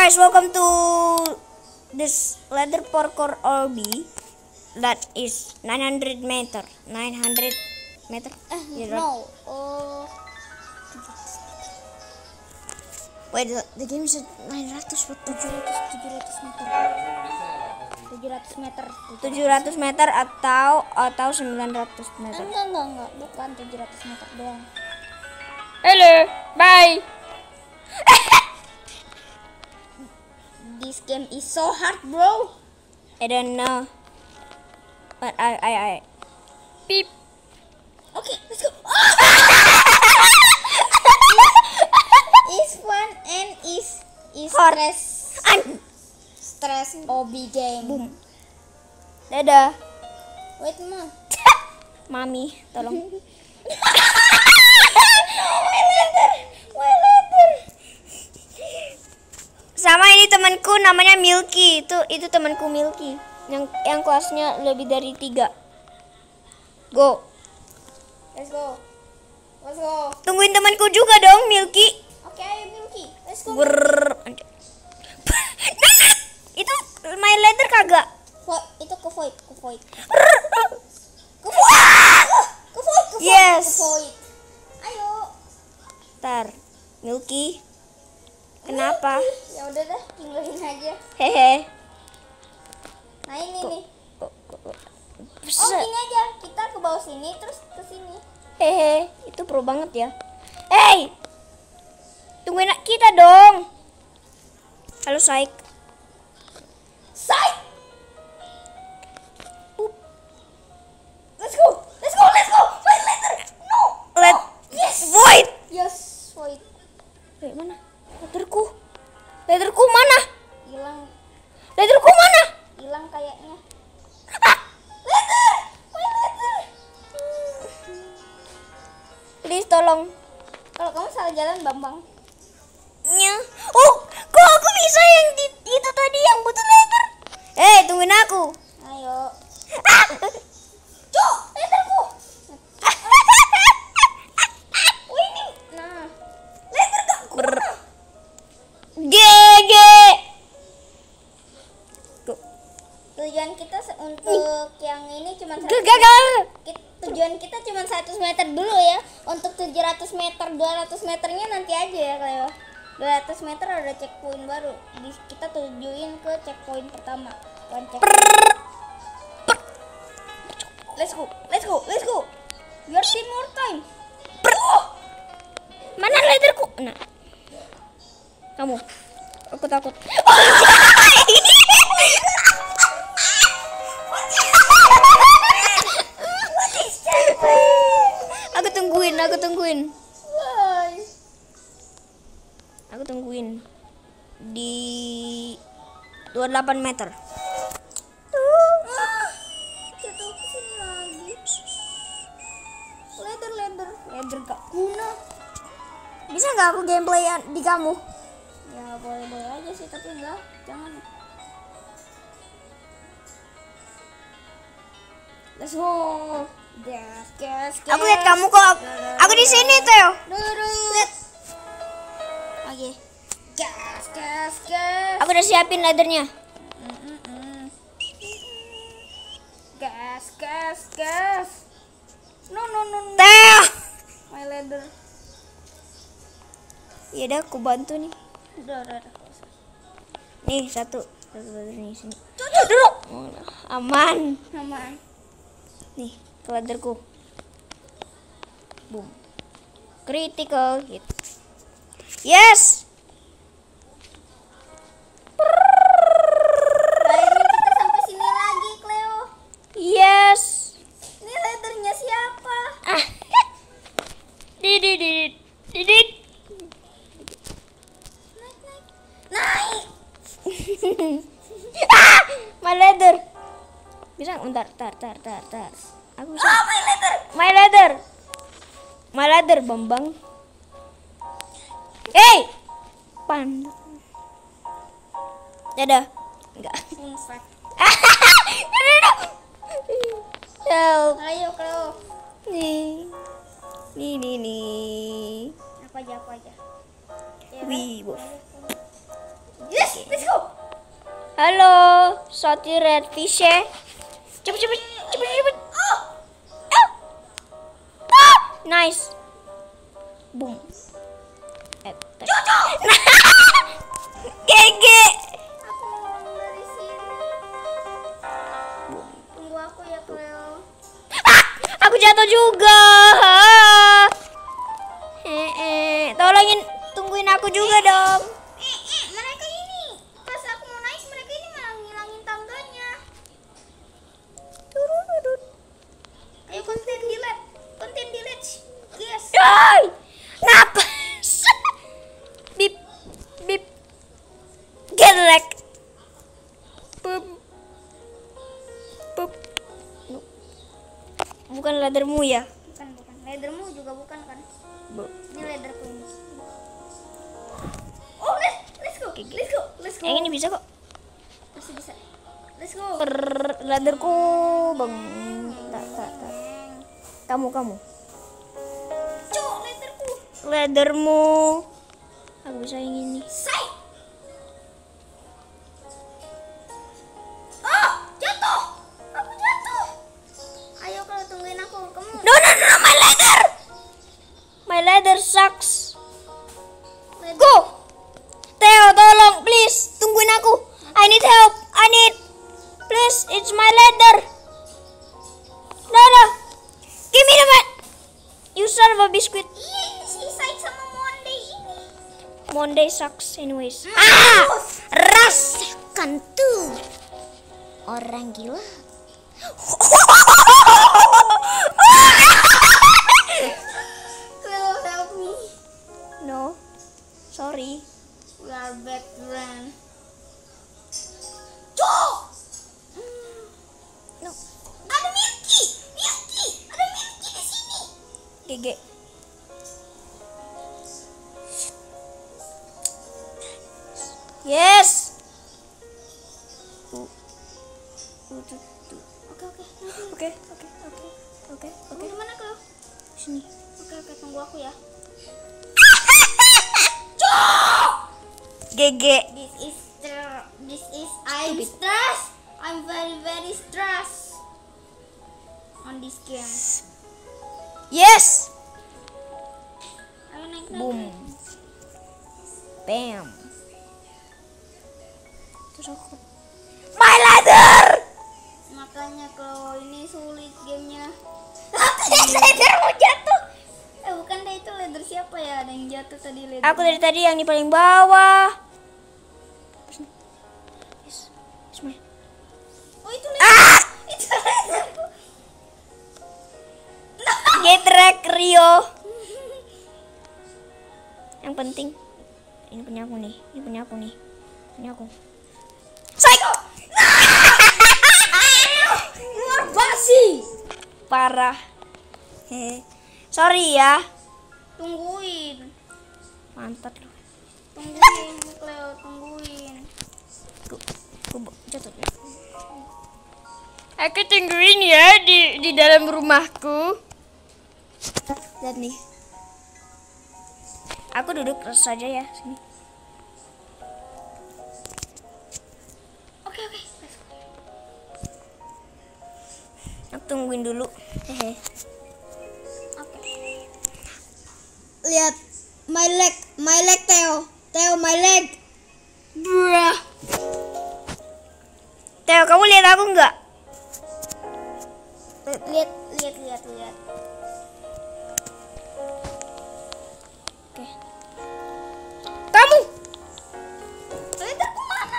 guys, welcome to this ladder parkour obby that is 900 meter. 900 meter? No. Wait, the game is 900 what? 700 meter. 700 meter atau 900 meter. Enggak, bukan 700 meter doang. Hello, bye. This game is so hard, bro. I don't know. But I beep. Okay, let's go. Is fun and is Hard. stress obby game. Boom. Dadah. Wait, Ma. Mami, tolong. My letter. Sama ini temanku namanya Milky. Itu temanku Milky. Yang kelasnya lebih dari 3. Go. Let's go. Tungguin temanku juga dong, Milky. Oke, ayo Milky. Let's go. Itu my letter kagak. Itu ke void. Yes. Ayo. Ntar, Milky. Kenapa? Ya udah dah, tinggalin aja. Hehe. Nah ini nih. Oh Se- gini aja, kita ke bawah sini terus ke sini. Hehe, itu pro banget ya. Hey, tungguin kita dong. Halo Saik. Side. Let's go. My letter. No. Yes. Void. Yes, void. Wait, mana? Letterku mana? Hilang kayaknya. My letter. Please tolong. Kalau kamu salah jalan, Bambang. Oh, kok aku bisa yang itu tadi yang butuh letter? Tungguin aku. Ayo. Cuk, letterku. Ini. Nah. Letter kamu. GG. Tujuan kita untuk yang ini cuma 100 Gagal. Tujuan kita cuma 100 meter dulu ya. Untuk 700 meter, 200 meternya nanti aja ya Cleo. 200 meter ada checkpoint baru. Kita tujuin ke checkpoint pertama. Let's go. Your team more time. Mana letterku? Nah. Kamu. Aku takut. Aku tungguin. Why? Aku tungguin di 28 meter. Jatuh ke sini lagi. Leather gak guna. Bisa nggak aku gameplay di kamu? Ya boleh aja sih, tapi enggak, jangan. Let's go. Gas. Aku lihat kamu kok. Aku di sini, Teo. Lihat. Oke. Gas. Aku udah siapin laddernya. Gas. No. Teo. My leather. Ya udah, aku bantu nih. Udah. Nih satu laddernya sini. Dulu. Aman. Nih, ke ladderku. Boom. Critical hit. Yes. Akhirnya kita sampai sini lagi, Cleo. Yes. Ini leathernya siapa? Didit. Naik. My leather. Bisa bentar. Aku bisa. My leather, Bambang. Hey! Pan. Dadah. Enggak. Infect. Help. Ayo, Cleo. Nih. Apa aja. Ya, Wih, bos. Yes. Halo, Salty Red Fish. Cepet. Oh. Nice. Boom. GG. Aku mau dari sini. Tunggu aku ya, Cleo. Aku jatuh juga. Tolongin, tungguin aku juga dong. Mereka ini pas aku mau naik, mereka ini malah ngilangin tangganya. Ayo konten delete, yes. Napas. Bip. Get wrecked. Boop. Bukan leathermu ya? Bukan. Leathermu juga bukan kan? Ini leatherku ini. Oh, let's go. Yang ini bisa kok. Masih bisa. Let's go. Leatherku bang. Tak. Kamu. Cuk, leatherku. Leathermu. Aku bisa yang ini. Say. Oh, jatuh. Aku jatuh. Ayo kalau tungguin aku. Kamu. No, my leather. My leather sucks. Go. Theo, tolong, please. Tungguin aku. I need help. Please, it's my leather. No. Give me the mat. You son of a biscuit. Si Sai sama Monday ini. Monday sucks anyways. Rasakan tuh. Orang gila. Cleo, help me. No. Sorry. We are back to run. Cuk! No. Ada Milky. Ada Milky di sini. GG. Yes. Oke. Kamu di mana, Cleo? Sini. Oke, tunggu aku ya. GG. I'm stressed. I'm very stressed on this game. Yes. Ayo naik. Boom. Bam. Terus aku. My leather. Makanya kalau ini sulit gamenya. Leather mau jatuh. Bukan deh, itu leather siapa ya? Ada yang jatuh tadi leather. Aku dari tadi yang di paling bawah. Yes. Oh, itu leather. Itu leatherku. Get wrecked, Rio. Yang penting ini punya aku nih. Punya aku. Psycho. Luar basi. Parah. Sorry ya. Tungguin, Mantap lu. Cleo, tungguin. Aku jatuh. Aku tungguin ya di dalam rumahku. Lihat nih. Aku duduk terus saja ya sini. Oke, let's go. Aku tungguin dulu. Hehe. Oke. Lihat my leg Theo, my leg. Bruh. Theo, kamu lihat aku nggak? Lihat. Oke. Kamu. Leatherku mana?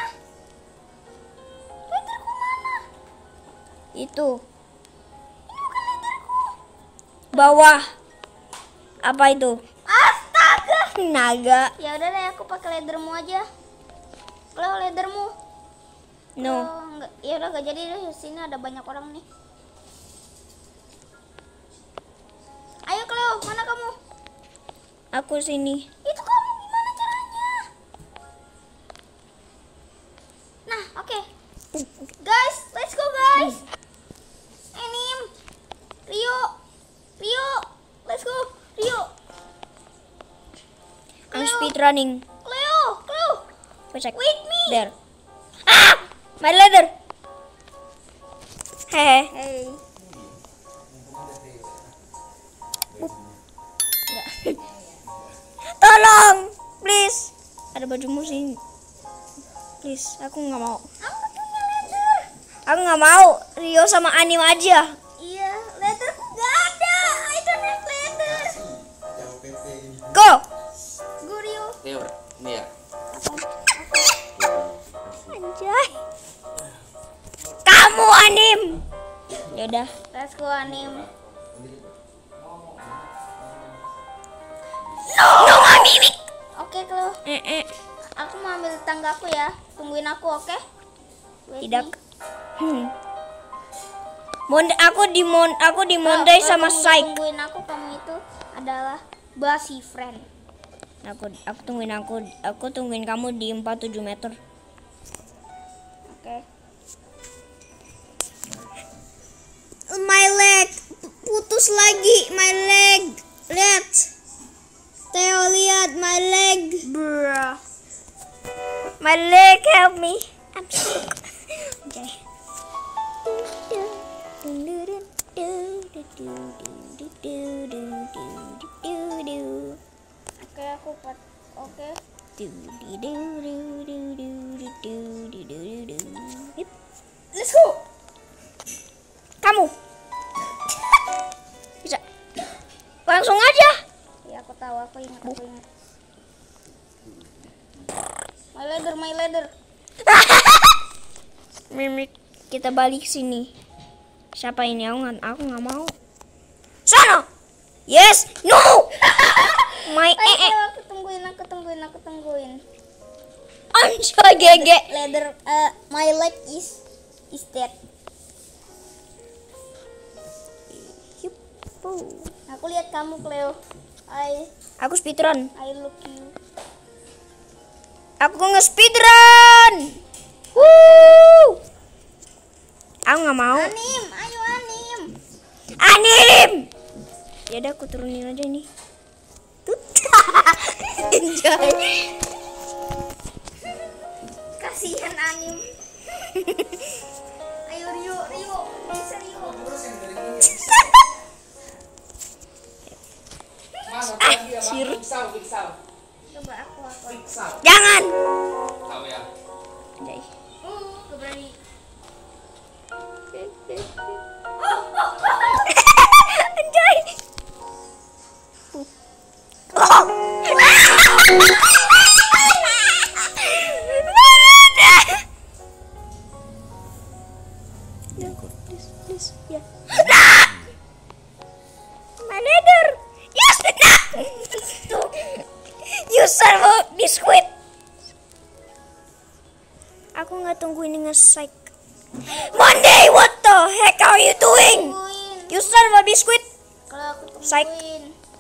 Itu. Ini bukan leatherku. Bawah. Apa itu? Astaga. Naga. Ya udah deh, aku pakai leathermu aja. Cleo, leathermu. No. Oh, enggak. Ya udah, enggak jadi deh. Sini ada banyak orang nih. Ayo Cleo, mana kamu? Aku sini. Itu kamu gimana caranya? Nah, oke. Guys, let's go guys. Enim, Rio, let's go, Rio. I'm speed running. Cleo, Check. wait me. There. Ah! My ladder. Hehe. Hey. Tolong, please. Ada bajumu sini. Please, aku nggak mau. Aku punya leather. Aku nggak mau. Rio sama Anim aja. Iya, leatherku nggak ada. I don't have leather. Go. Gurio. Teo, ini ya. Anjay. Kamu Anim. Yaudah. Let's go Anim. No, Mimi. Oke, kalau aku mau ambil tanggaku ya. Tungguin aku, oke? Wait Tidak. nih. Aku di Monday Kalau sama kamu Psych. Tungguin kamu itu adalah basi friend. Aku tungguin kamu di 47 meter. Oke. My leg putus lagi, my leg. Lihat. Theo, lihat my leg. Bruh. My leg, help me. I'm stuck. Okay. Oke, aku oke. Let's go. Kamu bisa langsung aja. Ya, aku tahu, aku ingat. My ladder. Mimik, kita balik sini. Siapa ini? Aku nggak mau. Sana. Yes. No. My Ayo, aku tungguin. Anjay, gege. Ladder, my leg is dead. Aku lihat kamu, Cleo. Aku speedrun. I look you. Aku nge-speedrun. Woo. Aku nggak mau. Anim, ayo Anim. Anim. Ya udah, aku turunin aja ini. Anjay. Kasihan Anim. Ayo Rio, bisa Rio. Pisau. Coba aku. Jangan. Tahu ya. Anjay. Keberani. Anjay. Oh. Please, ya. My ladder. Yes, you son of a biscuit. Aku nggak tungguin nge-psych. Monday, what the heck are you doing? Tungguin. You son of a biscuit. Kalau aku Psych. tungguin.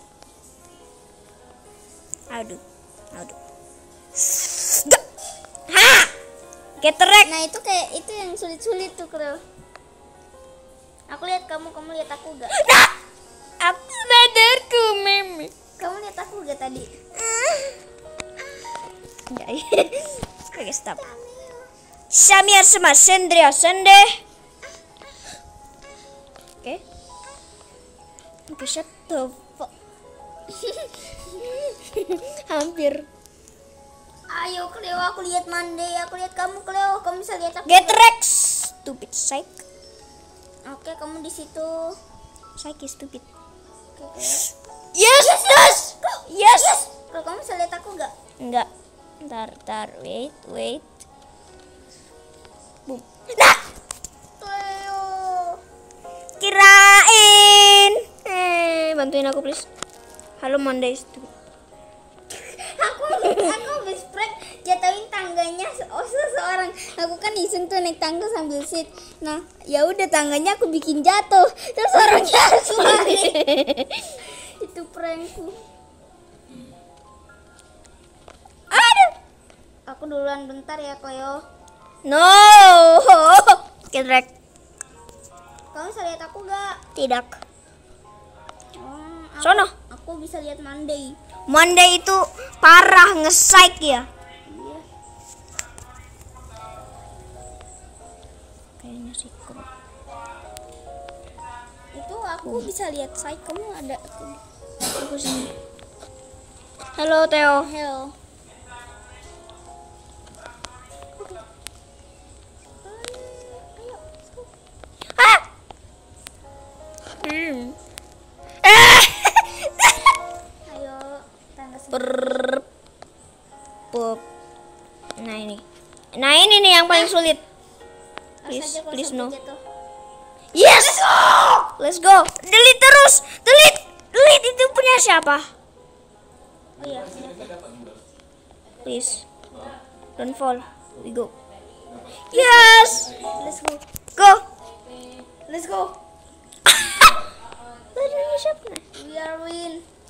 Aduh. Ha! Get wrecked. Nah, itu yang sulit-sulit tuh, Cleo. Aku lihat kamu lihat aku gak? Nah! Aku ladderku, Mimi. Kamu lihat aku gak tadi? Anjay. Oke, stop. Samir sama Sendria Sende. Oke. Shut the fuck. Hampir. Ayo Cleo, aku lihat Monday. Aku lihat kamu, Cleo. Kamu bisa lihat aku. Get wrecked, stupid psych. Oke, kamu di situ. Psych is stupid. Oke. Yes. Yes. Kalau kamu bisa lihat aku gak? Enggak. Ntar, wait. Boom. Nah, Cleo. kirain. Bantuin aku please. Halo Monday stupid. Aku habis prank jatuhin tangganya seseorang. Aku kan iseng tuh naik tangga sambil sit. Nah, ya udah tangganya aku bikin jatuh. Terus orangnya harus lari. Itu prankku. Aduh. Aku duluan bentar ya, Cleo. No. Get wrecked. Kamu bisa lihat aku gak? Tidak. Oh, Sono. aku bisa lihat Monday. Monday itu parah nge-psych ya. Iya. Psycho. Itu aku bisa lihat saya kamu ada. Aku sini. Halo Theo. Hello. Ah! Ayo tangga sini. Pup. Nah ini. Nah ini nih yang paling sulit. Awas Please, aja kalau please sampai no. jatuh. Yes! Let's go. Delete terus. Delete. Delete itu punya siapa? Oh iya. Please. Don't fall. We go. Yes. Let's go. Go. Let's go. Lalunya siapa? We are win.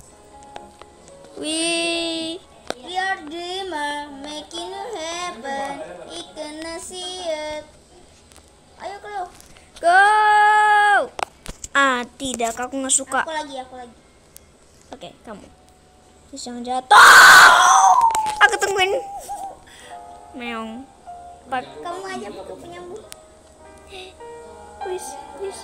We are dreamer, making it happen. I gonna see it. Ayo kalau. Go. Ah, tidak. Aku nggak suka. Aku lagi. Oke, kamu. Terus jangan jatuh. Aku tungguin. Meong. Kamu aja pakai penyambung. Please.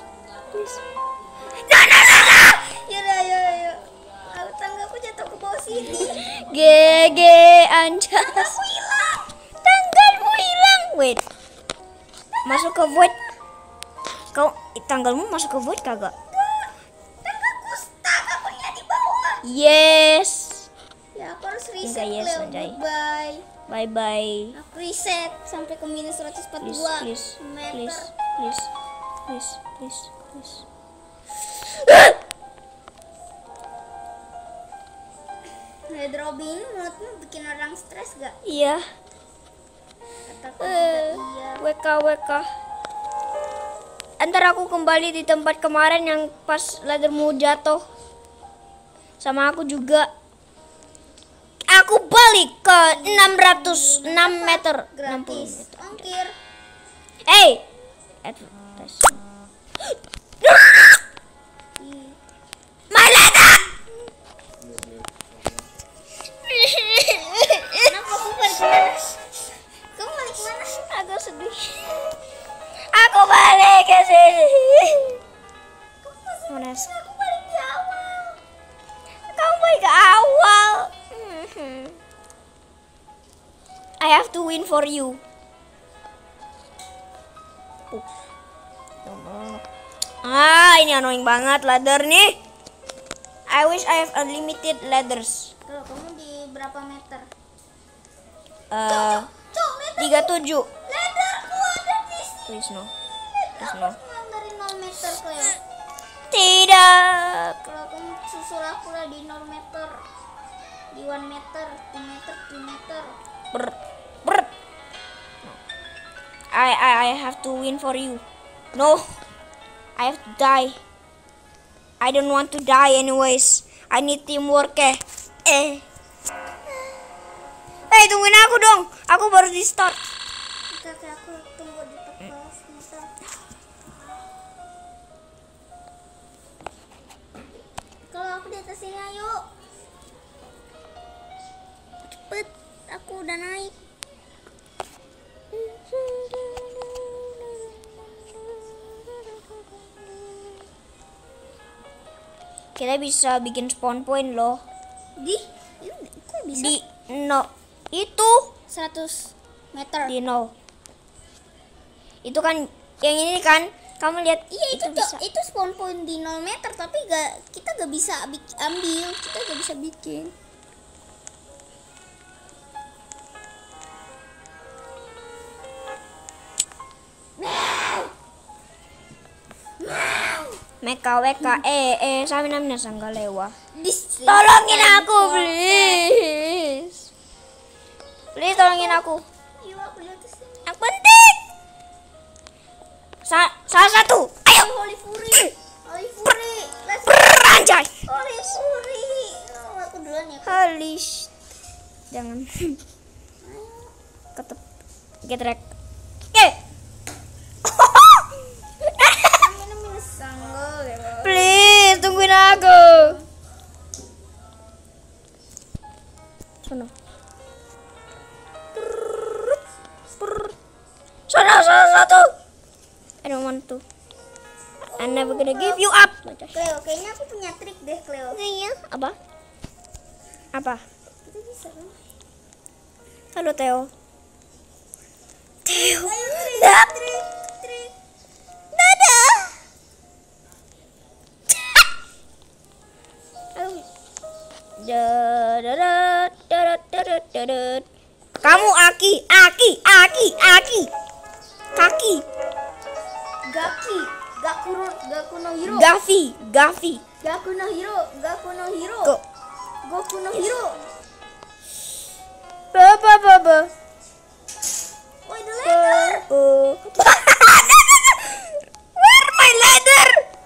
Yaudah. Tanggaku jatuh ke bawah sini. GG anjas. Tanggalmu hilang. Wait. Masuk ke void. Kau tanggalmu masuk ke void kagak? Tanggaku stuck, akunya di bawah. Yes. Ya aku harus reset. Enggak, yes, Leo. anjay. Goodbye. Bye bye. Aku reset sampai ke minus 142 meter. Please. Hydrobi ini menurutmu bikin orang stres gak? Iya. Kataku juga iya. WK. Ntar aku kembali di tempat kemarin yang pas laddermu jatuh. Sama aku juga. Aku balik ke 606 meter. 60 Gratis. meter. Ongkir. Hey. Advertise. My ladder. Kenapa aku balik kemana? Kamu balik kemana? Aku sedih. Aku balik ke sini. Kamu masih Monas. aku balik di awal. Kamu balik ke awal. I have to win for you. Ini annoying banget ladder nih. I wish I have unlimited ladders. Kalau kamu di berapa meter? Cok, 37. ladderku ada di sini. Please no. Aku dari 0 meter Cleo. Tidak. Kalau kamu susul aku lah di 0 meter. Di 1 meter, 2 meter, 3 meter. Ber. No. I have to win for you. No. I have to die. I don't want to die anyways. I need teamwork Hey, tungguin aku dong. Aku baru di start. Oke, aku tunggu di tepas meter. Kalau aku di atas sini ayo. Cepet, aku udah naik. Kita bisa bikin spawn point loh. Kok bisa? Di no. Itu 100 meter. di no. Itu kan yang ini kan. Kamu lihat Iya itu bisa. itu spawn point di 0 meter tapi kita gak bisa ambil, kita gak bisa bikin. Meka weka sama namanya sanggalewa. This Tolongin aku please. Please tolongin aku. Iya aku di atas sini. Yang penting. Salah satu. Ayo. Holy Fury. Let's Anjay. Holy Fury. Oh, aku duluan ya. Holy jangan. Ketep. Getrek. Minus sanggol ya. Please tungguin aku. Sono. Sono satu. I don't want to. I'm never gonna give you up. Cleo, kayaknya aku punya trik deh, Cleo. Iya. Apa? Apa? Kita bisa kan? Halo Theo. Theo. Ayo, trik. Dadah. Kamu Aki. Kaki. Gaku no hiro. Gavi. Gaku no hiro. Go. Goku no hiro. Ba. Woi, the ladder. Where my ladder?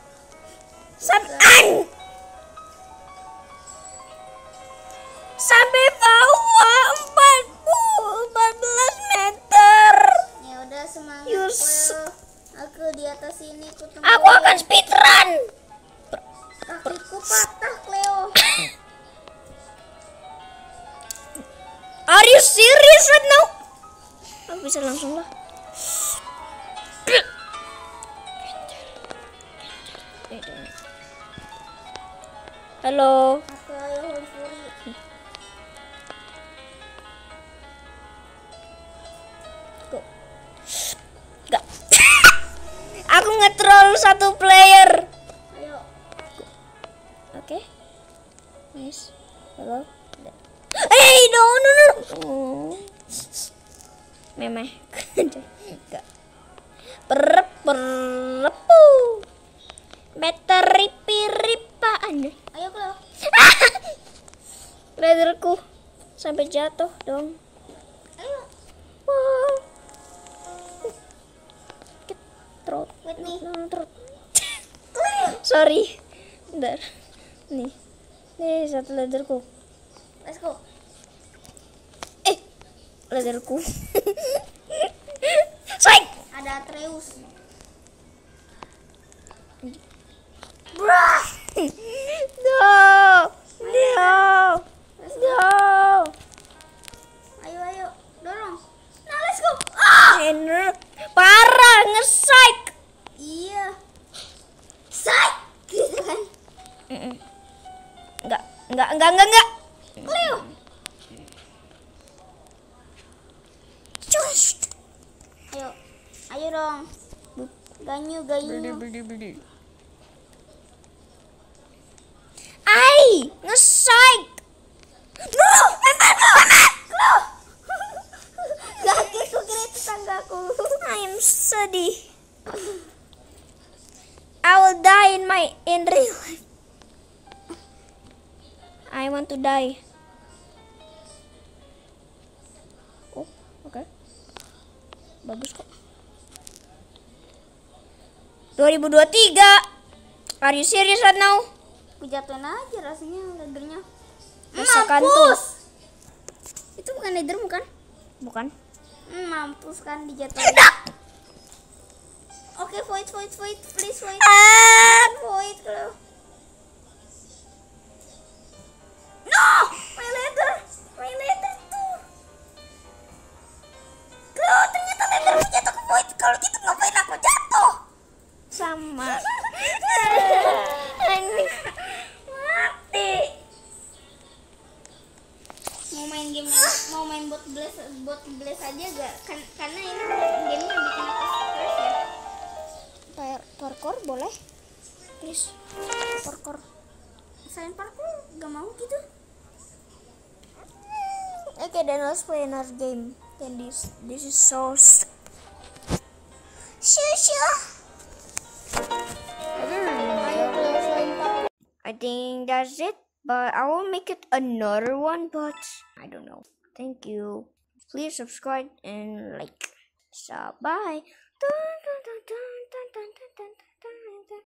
Sampai bawah 14 meter. Ya udah, semangat, You Cleo. Aku di atas sini, Aku akan speedrun. kakiku patah, Cleo. Are you serious right now? Aku bisa langsung lah. Halo. Aku ayo Holy Fury. Enggak. Aku nge-troll satu player. Ayo. Oke. Nice. Halo. Hey, no. Memeh. Enggak. Perpu. Meteripiripaan. Ayo, Cleo. Leaderku sampai jatuh dong. Ayo. Wow. Trot. Wait me. Trot. Sorry. Bentar. Nih satu leaderku. Let's go. Leaderku. Psych. Ada Atreus. Bruh. No. Ayo. Dorong. Nah, let's go. Parah nge-psych. Iya. Psych. Gitu kan. Enggak. Cleo. Cus. Ayo dong. Ganyu. Ai, nge-psych. No, Kakiku kira itu tanggaku. I'm sedih. I will die in real life. I want to die. Oh, oke. Bagus kok. 2023. Are you serious right now? Aku jatuhin aja rasanya leadernya. Rasakan tuh. Mampus. Itu bukan leader bukan? Bukan. Mampus kan dijatuhin. Oke, void. Please void. Void, Cleo. No! My leader tuh. Cleo, ternyata leader jatuh ke void. Kalau gitu ngapain aku jatuh? Sama. Mati. Mau main bot blast aja gak? Karena ini gamenya bikin aku stres ya. Parkour boleh? Please. Parkour. Selain parkour gak mau gitu. Okay, then let's play another game. Then this is so Shoo. I think that's it, but I will make it another one, but I don't know. Thank you. Please subscribe and like. So bye.